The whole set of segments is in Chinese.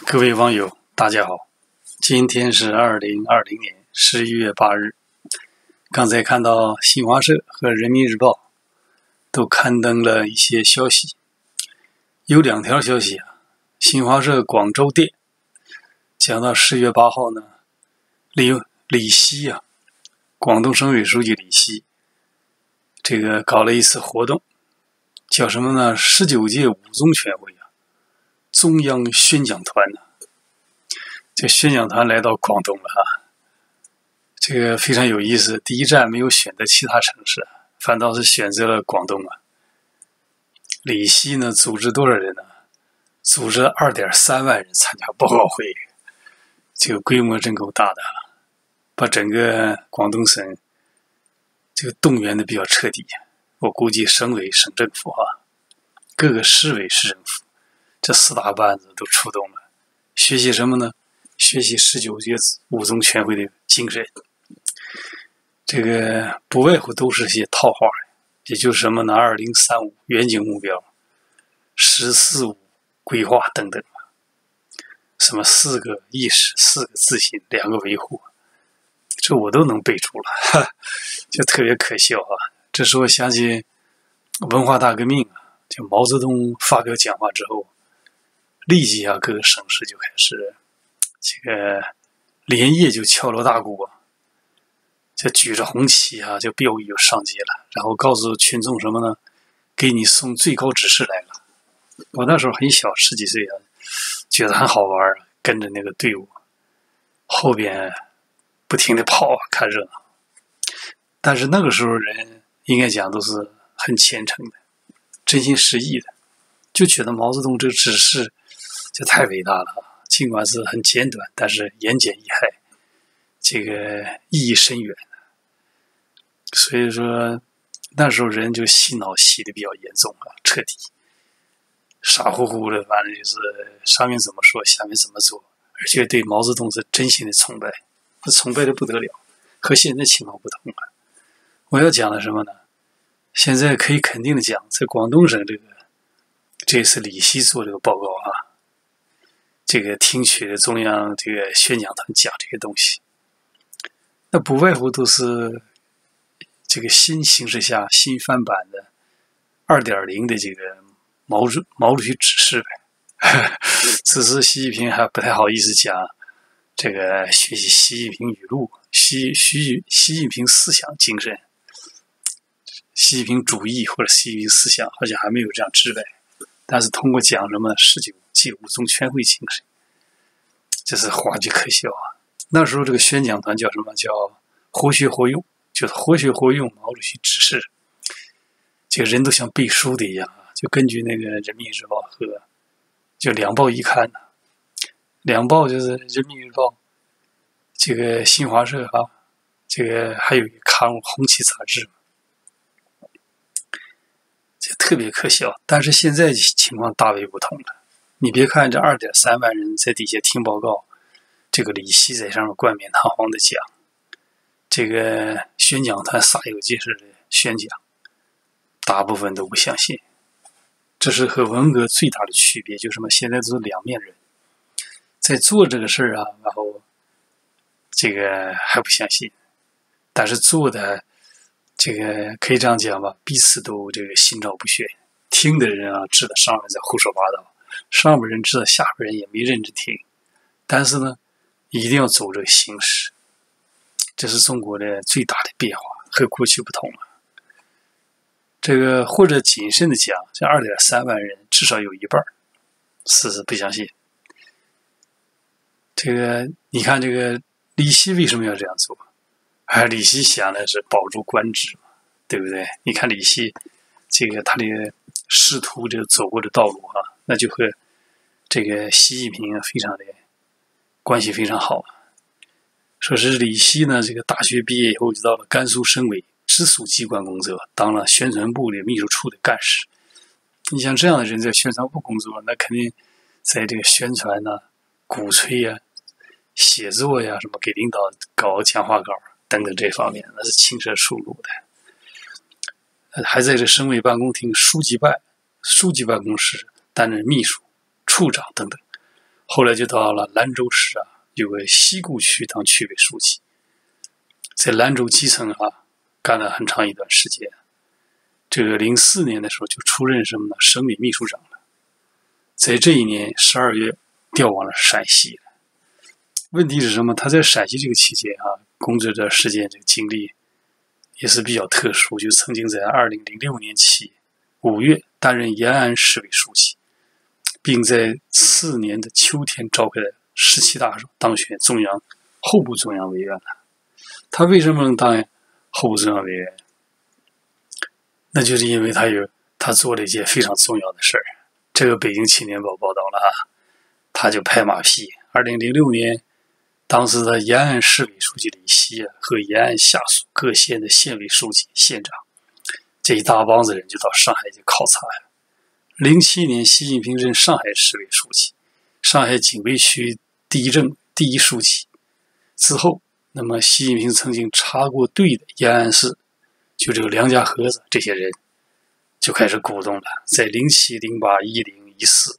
各位网友，大家好，今天是2020年11月8日。刚才看到新华社和人民日报都刊登了一些消息，有2条消息啊。新华社广州店讲到10月8号呢，李希啊，广东省委书记李希，这个搞了一次活动，叫什么呢？19届五中全会啊，中央宣讲团呢。这宣讲团来到广东了啊，这个非常有意思。第一站没有选择其他城市，反倒是选择了广东啊。李希呢，组织多少人呢？组织2.3万人参加报告会，这个规模真够大的，把整个广东省这个动员的比较彻底。我估计省委、省政府啊，各个市委、市政府这4大班子都出动了，学习什么呢？学习19届五中全会的精神。这个不外乎都是些套话，也就是什么呢？2035远景目标、“十四五”规划等等，什么4个意识、4个自信、2个维护，这我都能背出了，就特别可笑啊！这时候想起文化大革命啊，就毛泽东发表讲话之后，立即啊各个省市就开始这个连夜就敲锣打鼓啊，就举着红旗啊，就标语就上街了，然后告诉群众什么呢？给你送最高指示来了。我那时候很小，10几岁啊，觉得很好玩，跟着那个队伍后边不停的跑啊，看热闹。但是那个时候人应该讲都是很虔诚的，真心实意的，就觉得毛泽东这个指示就太伟大了。尽管是很简短，但是言简意赅，这个意义深远。所以说那时候人就洗脑洗的比较严重啊，彻底傻乎乎的，反正就是上面怎么说下面怎么做，而且对毛泽东是真心的崇拜，崇拜的不得了，和现在情况不同啊。我要讲的什么呢？现在可以肯定的讲，在广东省这次李希做这个报告啊，这个听取的中央这个宣讲团讲这些东西，那不外乎都是这个新形势下新翻版的2.0的这个毛主席指示呗。只是习近平还不太好意思讲这个学习习近平语录、习近平思想精神、习近平主义或者习近平思想，好像还没有这样直白。但是通过讲什么19届五中全会精神，这是话剧可笑啊！那时候这个宣讲团叫什么？叫活学活用，就是活学活用毛主席指示。这个人都像背书的一样啊，就根据那个人民日报和就2报一刊呢，2报就是人民日报，这个新华社啊，这个还有一刊物红旗杂志，这特别可笑。但是现在情况大为不同了。你别看这2.3万人在底下听报告，这个李希在上面冠冕堂皇的讲，这个宣讲团煞有介事的宣讲，大部分都不相信。这是和文革最大的区别，就是什么？现在都是2面人，在做这个事儿啊，然后这个还不相信，但是做的这个可以这样讲吧，彼此都这个心照不宣。听的人啊，知道上面在胡说八道，上面人知道下边人也没认真听，但是呢，一定要走这个形式。这是中国的最大的变化，和过去不同了。这个或者谨慎的讲，这2.3万人至少有一半是不相信。这个你看，这个李希为什么要这样做？李希想的是保住官职嘛，对不对？你看李希这个他的仕途这个走过的道路啊，那就和这个习近平非常的关系非常好。说是李希呢，这个大学毕业以后就到了甘肃省委直属机关工作，当了宣传部的秘书处的干事。你像这样的人在宣传部工作，那肯定在这个宣传啊、鼓吹啊、写作呀、什么给领导搞讲话稿等等这方面，那是轻车熟路的。还在这省委办公厅书记办公室担任秘书、处长等等。 后来就到了兰州市有个西固区当区委书记，在兰州基层干了很长一段时间。这个04年的时候就出任什么呢？省委秘书长了。在这一年12月调往了陕西。问题是什么？他在陕西这个期间工作的时间这个经历也是比较特殊，就曾经在2006年起5月担任延安市委书记，并在次年的秋天召开了17大当选中央候补中央委员了。他为什么能当候补中央委员？那就是因为他做了一件非常重要的事儿。这个北京青年报报道了他就拍马屁。2006年，当时的延安市委书记李希和延安下属各县的县委书记、县长，这一大帮子人就到上海去考察呀。07年，习近平任上海市委书记，上海警备区第一书记。之后，那么习近平曾经插过队的延安市，就这个梁家河子这些人就开始鼓动了，在07、08、10、14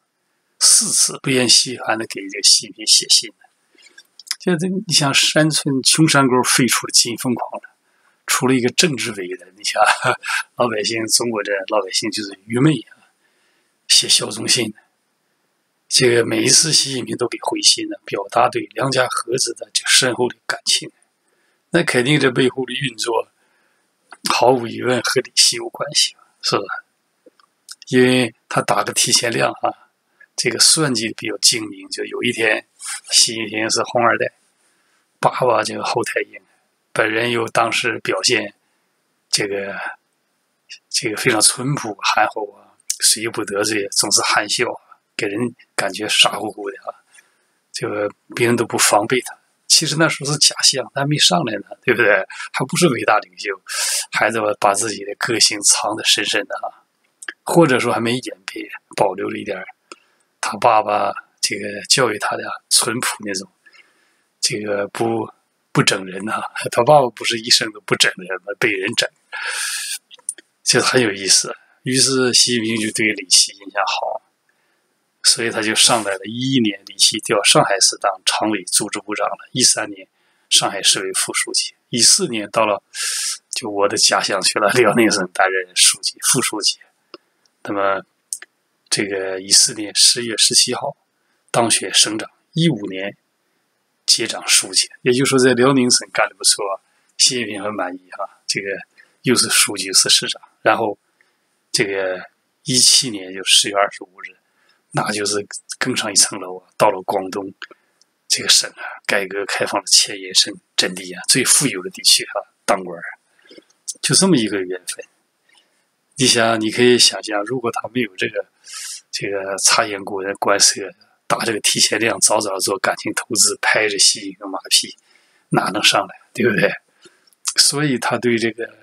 4次不厌其烦的给这个习近平写信了。你想山村穷山沟飞出了金凤凰了，出了一个政治伟人。你想老百姓，中国的老百姓就是愚昧写效忠信的。这个每一次习近平都给回信了，表达对梁家河子的这深厚的感情。那肯定这背后的运作毫无疑问和李希有关系，是吧？因为他打个提前量这个算计比较精明。就有一天，习近平是红二代，爸爸这个后台婴，本人又当时表现这个非常淳朴憨厚谁不得罪，总是含笑给人感觉傻乎乎的这个别人都不防备他。其实那时候是假象，他还没上来呢，对不对？还不是伟大领袖，还在把自己的个性藏得深深的或者说还没掩蔽，保留了一点他爸爸这个教育他的淳朴那种，这个不整人他爸爸不是一生都不整人吗？被人整，这很有意思。于是习近平就对李希印象好，所以他就上来了。11年，李希调上海市当常委组织部长了。13年，上海市委副书记。14年到了就我的家乡去了，辽宁省担任书记、副书记。那么这个14年10月17号当选省长，15年接掌书记。也就是说，在辽宁省干得不错，习近平很满意这个又是书记又是市长。然后这个17年就10月25日，那就是更上一层楼到了广东这个省改革开放的前沿省阵地最富有的地区当官就这么一个缘分。你想，你可以想象，如果他没有这个察言观色，打这个提前量，早做感情投资，拍着习近平马屁，哪能上来，对不对？所以他对这个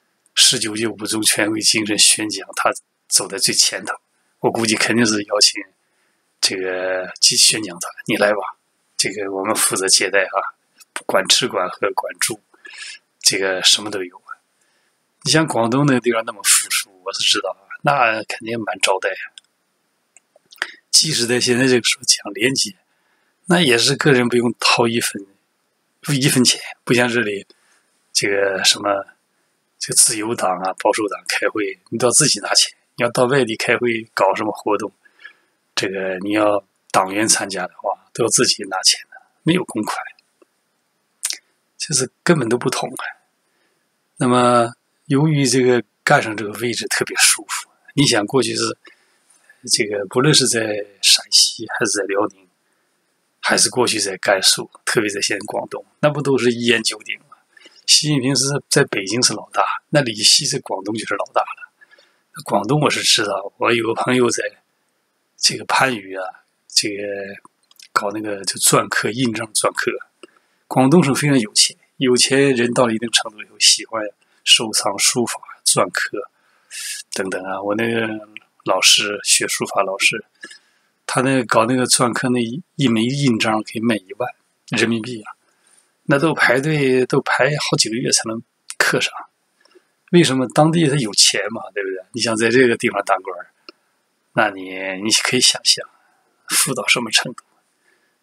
19届五中全会精神宣讲，他走在最前头。我估计肯定是邀请这个宣讲团，你来吧，这个我们负责接待管吃管喝管住，这个什么都有你像广东那个地方那么富庶，我是知道那肯定蛮招待即使在现在这个时候讲廉洁，那也是个人不用掏一分钱，不像这里这个什么这个自由党保守党开会，你都要自己拿钱。你要到外地开会搞什么活动，这个你要党员参加的话，都要自己拿钱的，没有公款，就是根本都不同那么由于这个干上这个位置特别舒服，你想过去是这个不论是在陕西还是在辽宁，还是过去在甘肃，特别在现在广东，那不都是一言九鼎吗？习近平是在北京是老大，那李希在广东就是老大了。广东我是知道，我有个朋友在这个番禺这个搞那个就篆刻印章篆刻。广东省非常有钱，有钱人到了一定程度以后喜欢收藏书法篆刻等等我那个老师学书法老师，他那个搞那个篆刻，那一枚印章可以卖1万人民币那都排队都排好几个月才能刻上。为什么？当地他有钱嘛，对不对？你想在这个地方当官，那你可以想象富到什么程度。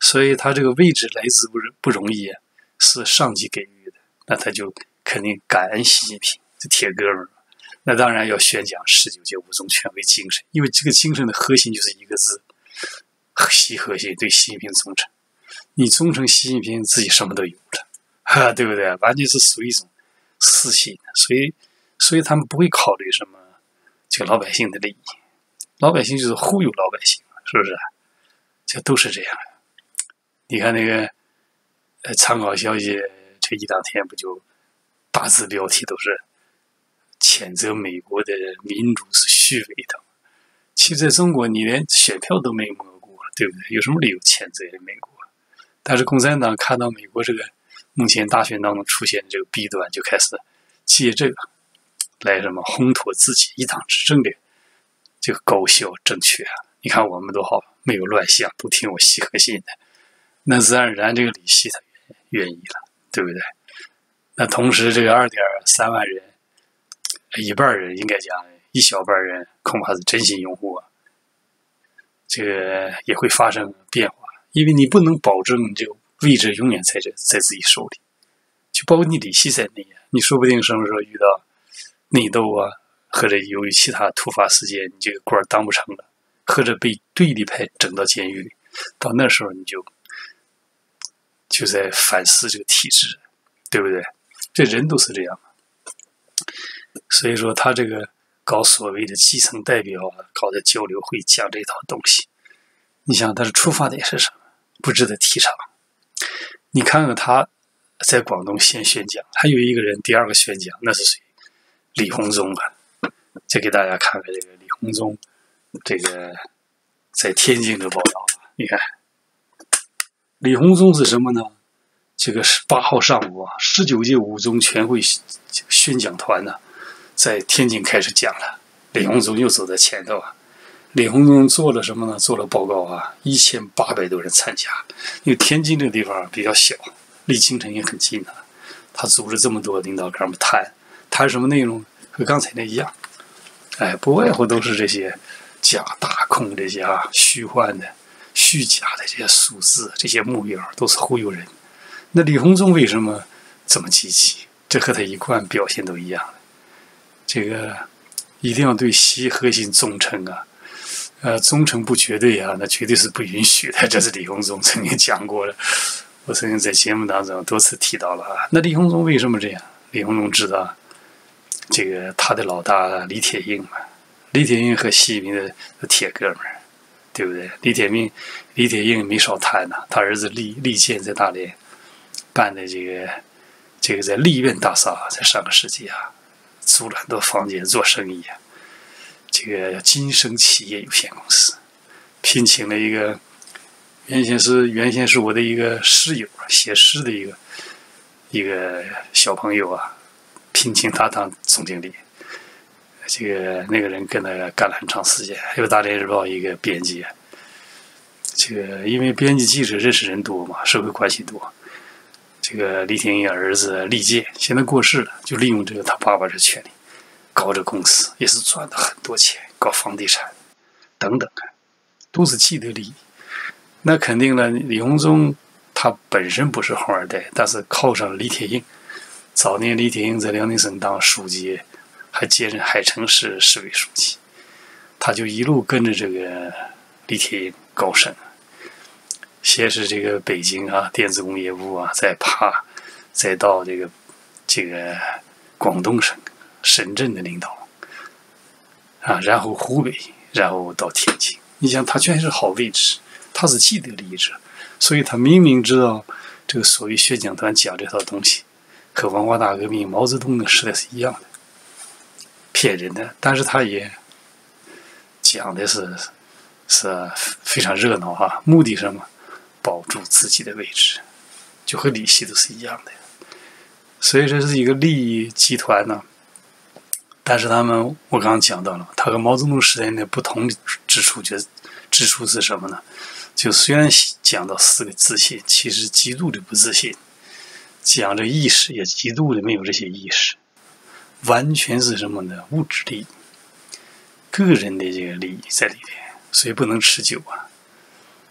所以他这个位置来之不容易啊，是上级给予的，那他就肯定感恩习近平，这铁哥们儿。那当然要宣讲19届五中全会精神，因为这个精神的核心就是一个字：习核心，对习近平忠诚。你忠诚习近平，自己什么都有了，对不对？完全是属于一种私心，所以他们不会考虑什么这个老百姓的利益，老百姓就是忽悠老百姓，是不是？这都是这样。你看那个参考消息，这一两天不就大字标题都是谴责美国的民主是虚伪的。其实在中国你连选票都没摸过，对不对？有什么理由谴责美国？但是共产党看到美国这个目前大选当中出现的这个弊端，就开始借这个来什么烘托自己一党执政的这个高效正确啊！你看我们都好，没有乱象，都听我习核心的，那自然而然这个李希他愿意了，对不对？那同时这个2.3万人，一半人应该讲一小半人恐怕是真心拥护啊，这个也会发生变化，因为你不能保证你这个位置永远在自己手里，就包括你李希在内，你说不定什么时候遇到内斗啊，或者由于其他突发事件，你这个官当不成了，或者被对立派整到监狱里，到那时候你就在反思这个体制，对不对？这人都是这样嘛。所以说他这个搞所谓的基层代表啊，搞的交流会讲这套东西，你想他的出发点是什么？不值得提倡。你看看他在广东先宣讲，还有一个人第二个宣讲，那是谁？李鸿忠啊。再给大家看看这个李鸿忠这个在天津的报道。你看李鸿忠是什么呢？这个是8号上午啊，19届五中全会宣讲团呢，在天津开始讲了。李鸿忠又走在前头啊。李鸿忠做了什么呢？做了报告啊，1800多人参加。因为天津这个地方比较小，离京城也很近啊。他组织这么多领导跟他们谈什么内容？和刚才那一样，不外乎都是这些假大空这些虚幻的、虚假的这些数字，这些目标都是忽悠人。那李鸿忠为什么这么积极？这和他一贯表现都一样的。这个一定要对习核心忠诚啊。忠诚不绝对啊，那绝对是不允许的。这是李鸿忠曾经讲过的，我曾经在节目当中多次提到了啊。那李鸿忠为什么这样？李鸿忠知道，这个他的老大李铁英嘛，李铁英和习近平的铁哥们儿，对不对？李铁英没少贪呐，他儿子李健在大连办的这个在利苑大厦，在上个世纪啊，租了很多房间做生意啊。这个金生企业有限公司聘请了一个原先是我的一个室友，写诗的一个小朋友啊，聘请他当总经理。那个人跟他干了很长时间，还有大连日报一个编辑。因为编辑记者认识人多嘛，社会关系多。这个李铁英儿子李健现在过世了，就利用这个他爸爸的权利。搞这公司也是赚了很多钱，搞房地产等等，都是既得利益。那肯定了，李鸿忠他本身不是红二代，但是靠上了李铁英。早年李铁英在辽宁省当书记，还接任海城市市委书记，他就一路跟着这个李铁英高升。先是这个北京啊电子工业部啊，再到这个广东省。深圳的领导啊，然后湖北，然后到天津。你想，他全是好位置，他是既得利益者，所以他明明知道这个所谓宣讲团讲这套东西和文化大革命毛泽东的时代是一样的，骗人的，但是他也讲的是非常热闹啊，目的是什么？保住自己的位置，就和李希都是一样的。所以这是一个利益集团呢。但是我刚刚讲到了，他和毛泽东时代的不同之处是什么呢？就虽然讲到4个自信，其实极度的不自信；讲这意识，也极度的没有这些意识，完全是什么呢？物质利益、个人的这个利益在里面，所以不能持久啊。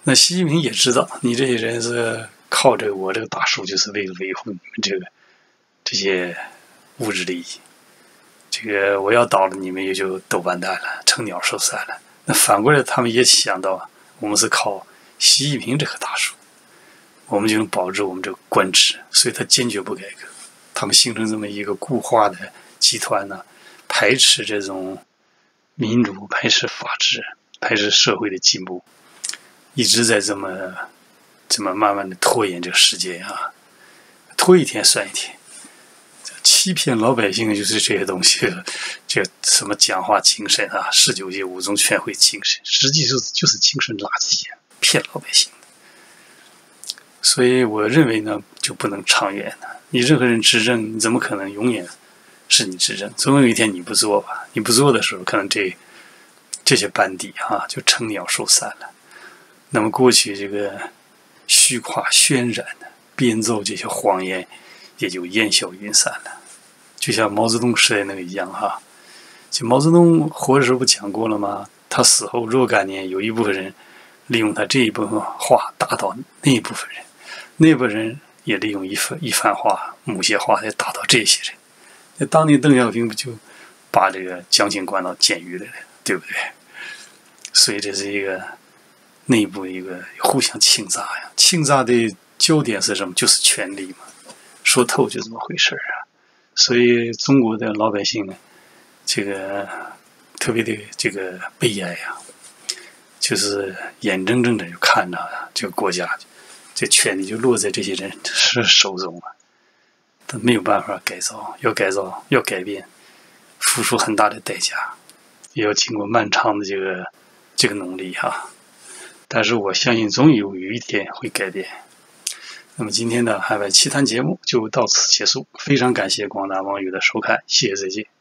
那习近平也知道，你这些人是靠着我这个大树，就是为了维护你们这些物质利益。这个我要倒了，你们也就都完蛋了，成鸟兽散了。那反过来，他们也想到，我们是靠习近平这棵大树，我们就能保住我们这个官职，所以他坚决不改革。他们形成这么一个固化的集团呢，排斥这种民主，排斥法治，排斥社会的进步，一直在这么慢慢的拖延这个世界啊，拖一天算一天。欺骗老百姓就是这些东西，这什么讲话精神啊，19届五中全会精神，实际就是精神垃圾，骗老百姓的。所以我认为呢，就不能长远的。你任何人执政，你怎么可能永远是你执政？总有一天你不做吧？你不做的时候，可能这些班底啊，就成鸟兽散了。那么过去这个虚夸渲染的、编造这些谎言，也就烟消云散了。就像毛泽东时代那个一样哈，就毛泽东活的时候不讲过了吗？他死后若干年，有一部分人利用他这一部分话打倒那一部分人，那部分人也利用一番话、某些话来打倒这些人。那当年邓小平不就把这个江青关到监狱里了，对不对？所以这是一个内部一个互相倾轧呀，倾轧的焦点是什么？就是权力嘛。说透就这么回事啊。所以中国的老百姓呢，这个特别的这个悲哀啊，就是眼睁睁的就看着这个国家这权力就落在这些人手中了，他没有办法改造，要改变，付出很大的代价，也要经过漫长的这个努力哈。但是我相信总有一天会改变。那么今天的海外奇谈节目就到此结束，非常感谢广大网友的收看，谢谢，再见。